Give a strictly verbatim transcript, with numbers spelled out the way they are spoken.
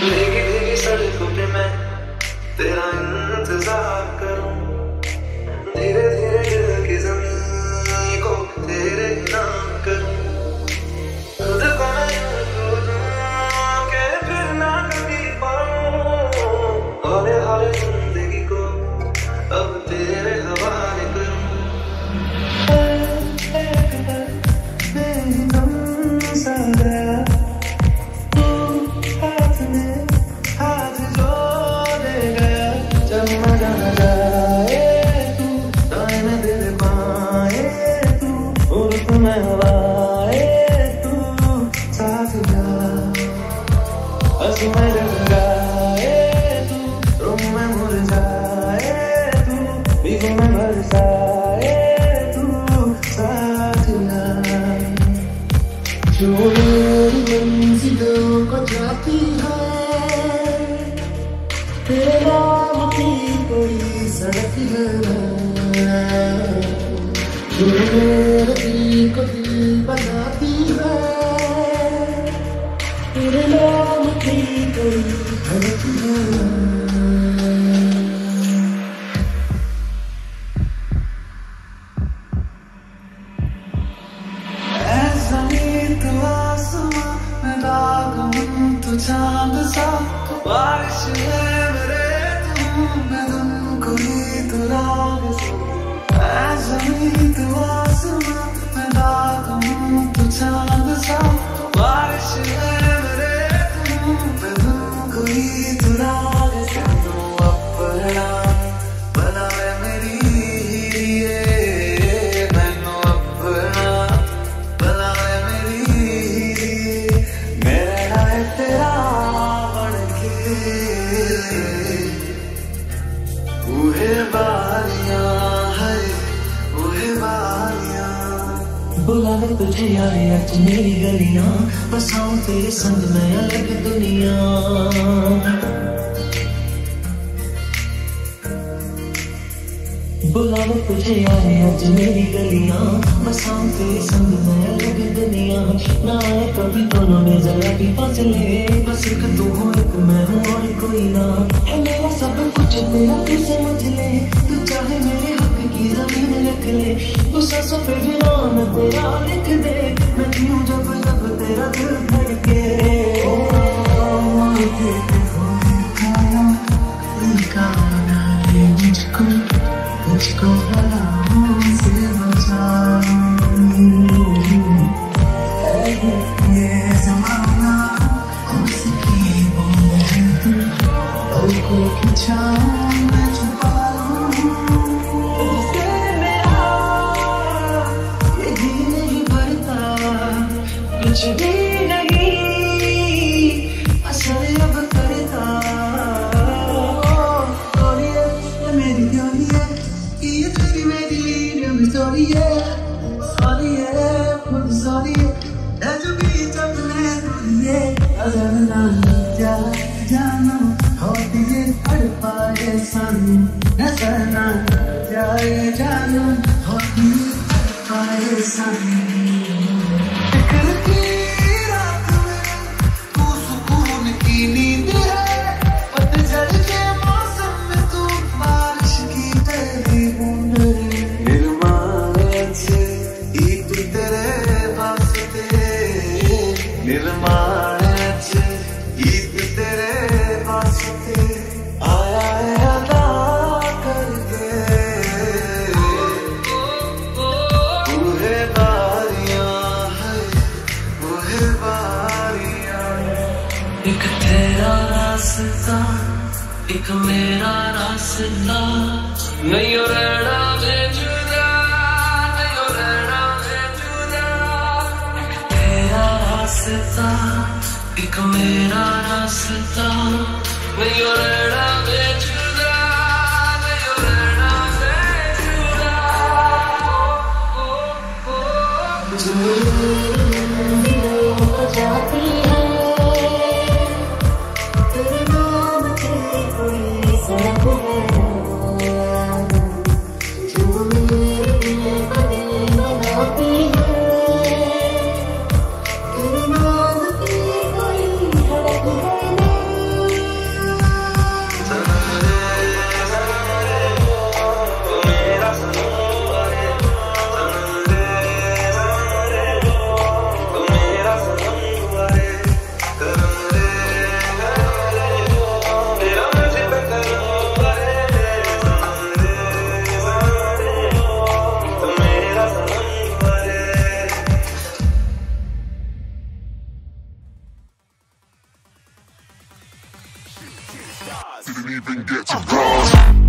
भीगी भीगी सड़कों पे मैं तेरा इंतजार करूं, धीरे धीरे दिल की ज़मीन को तेरे नाम करूं, खुद को मैं यूं खो दूं कि फिर ना कभी पाऊं, हौले हौले जिंदगी को अब तेरे हवाले करूं। एक पल बेगम सा गया तू हाथ में हाथ जो दे गया, जब मजा न जाए तू दाएं में दिल पाए तू, उर्फ में हवाए तू साथ जा, हंस में जग जाए तू, रुम में मुरझाए तू, भीग में बरसाए तू साथ जा, जो मेरी मंजिलों को जाती है तेरे नाम की कोई सड़क है, जो मेरे दिल को दिल बनाती है तेरे नाम की कोई सड़क है। चांद सा बारिश है मेरे तू, मैं तुमको ही तो राग सा, ऐ ज़मीन तू आसमां मैं राग हूँ तू चांद सा, बारिश है मेरे तू, मैं तुमको ही तो राग सा, तू अपना बना है मेरी हीरे, मैनू अपना बना है मेरी हीरे, मेरा है तेरा उहे बारियां है उहे बारियां, बुलावे तुझे यारे आज मेरी गलियां, बसाऊं तेरे संग में अलग दुनिया, बुलावे तुझे यारे आज मेरी गलियां, बसाऊं तेरे संग में अलग दुनिया, ना आए कभी दोनों में जरा भी फासले, बस एक तू हो एक मैं हूँ और कोई ना, है मेरा सब कुछ तेरा तू समझ ले, तू चाहे मेरे हक की जमीन रख ले, तू सांसों पे भी नाम तेरा लिख दे, मैं जीऊं जब जब तेरा दिल धड़के, ओ मुझे बना ले मुझको, मुझको बलाओं से बचाओ, ये ज़माना उसकी बोल है तू, पलकों की छाँव में छुपा लूं, तुझसे मेरा ये जी नहीं भरता, कुछ भी नहीं असर अब करता, मेरी प्यारी है ये तेरी मेरी लव स्टोरी है, सॉरी है खुद सॉरी है, ऐ जो भी चलने दूरिए, अजरना जा जानो होती है हर पाए सानी, नजर ना जाए जानो होती है हर पाए सानी, फिक्र की रात में तू सुकून की नींद है, पतझड़ के मौसम में तू बारिश की पहली बूंद है, निर्माण से ईद तेरे वास्ते, निर्माण से ईद तेरे वास्ते, आया है अदा करके, उहे बारियां है उहे बारियां, एक तेरा रास्ता एक मेरा रास्ता, नहीं हो रहना में जुदा, नहीं हो रहना में जुदा, एक तेरा रास्ता एक मेरा रास्ता, नहीं हो रहना में जुदा, नहीं हो रहना में जुदा, जो जाती है तेरे नाम की कोई सड़क है, जो मेरे दिल को दिल बनाती है, तेरे नाम की कोई सड़क है। Didn't even get to cross.